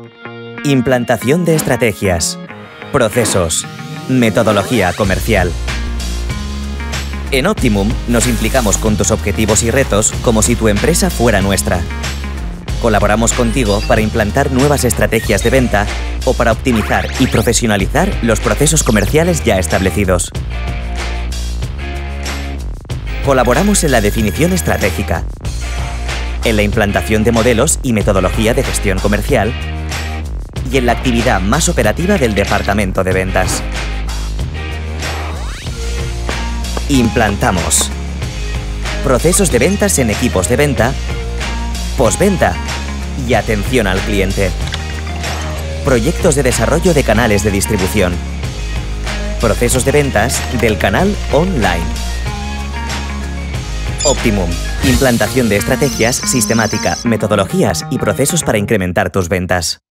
Implantación de estrategias, procesos, metodología comercial. En Optimum nos implicamos con tus objetivos y retos como si tu empresa fuera nuestra. Colaboramos contigo para implantar nuevas estrategias de venta o para optimizar y profesionalizar los procesos comerciales ya establecidos. Colaboramos en la definición estratégica, en la implantación de modelos y metodología de gestión comercial y en la actividad más operativa del departamento de ventas. Implantamos procesos de ventas en equipos de venta, postventa y atención al cliente. Proyectos de desarrollo de canales de distribución. Procesos de ventas del canal online. Optimum. Implantación de estrategias, sistemática, metodologías y procesos para incrementar tus ventas.